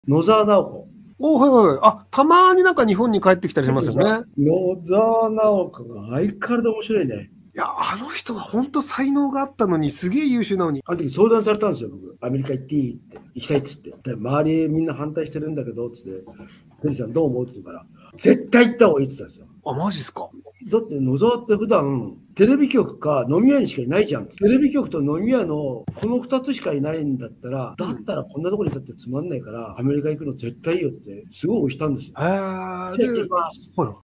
野沢直子。 おはいはい。あ、たまになんか日本に帰ってきたりしますよね。 野沢直子が相変わらず面白いね。 いや、あの人は本当才能があったのに、すげえ優秀なのに。 あの時相談されたんですよ、僕。アメリカ行っていいって、行きたいっつって。で周りみんな反対してるんだけど、つって、テリーさんどう思うって言うから、絶対行った方がいいって言ったんですよ。 あ、マジっすか。 だって野沢って普段テレビ局か飲み屋にしかいないじゃん。テレビ局と飲み屋のこの2つしかいないんだったら、だったらこんなとこにいたってつまんないから、アメリカ行くの絶対いいよってすごい押したんですよ。 へえ。 じゃあ行ってきます。 はい。